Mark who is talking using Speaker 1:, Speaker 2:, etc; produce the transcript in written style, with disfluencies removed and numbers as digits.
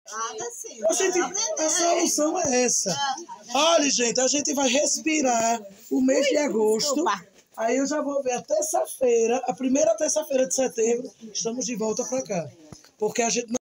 Speaker 1: Nada sim.
Speaker 2: A solução é essa. Olha, gente, a gente vai respirar o mês de agosto. Aí eu já vou ver a terça-feira, a primeira terça-feira de setembro, estamos de volta para cá. Porque a gente